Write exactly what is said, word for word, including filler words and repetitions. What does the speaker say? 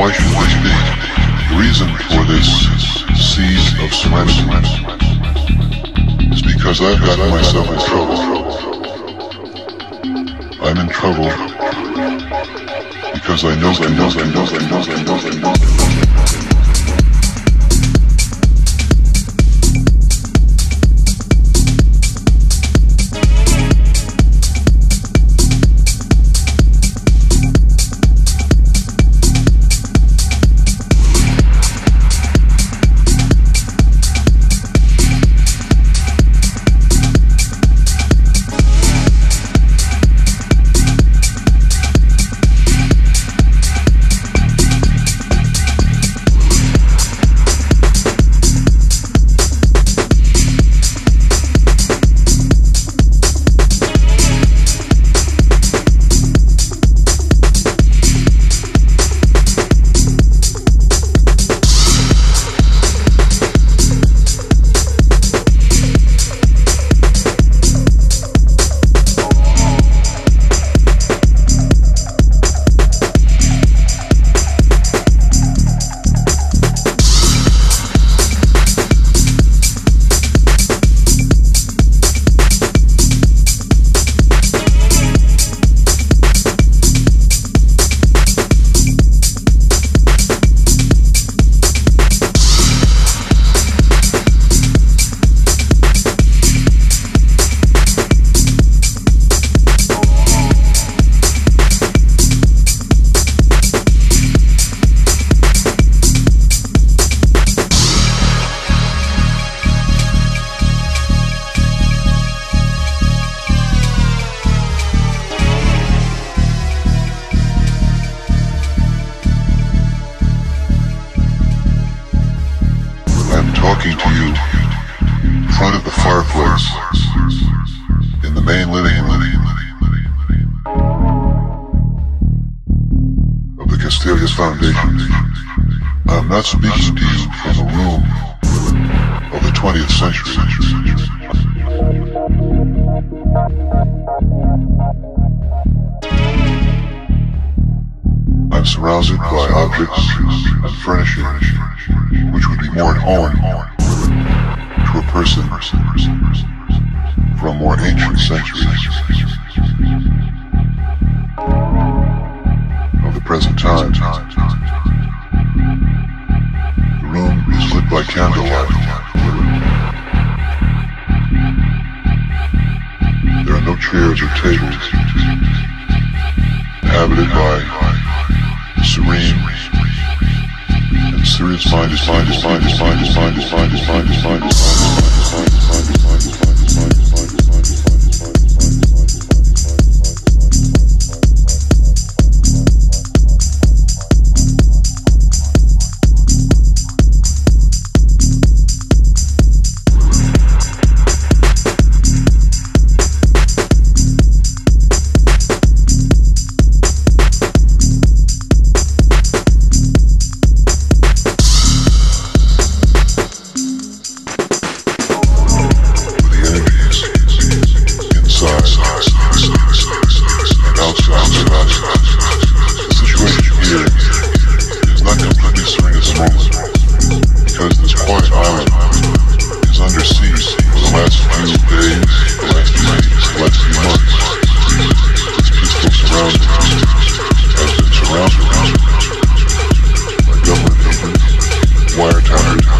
why should this be? The reason for this seed of serenity is because I've gotten myself in trouble. I'm in trouble because I know, I know, I know, I know, I know, I know. Talking to you in front of the fireplace in the main living room of the Castilius Foundation. I'm not speaking to you from a room of the twentieth century. I'm surrounded by objects and furnishings which would be more at home to a person from more ancient centuries of the present time. The room is lit by candlelight. There are no chairs or tables, inhabited by serene and serious minded, minded, minded, minded, minded, minded, minded, minded, minded, Wiretap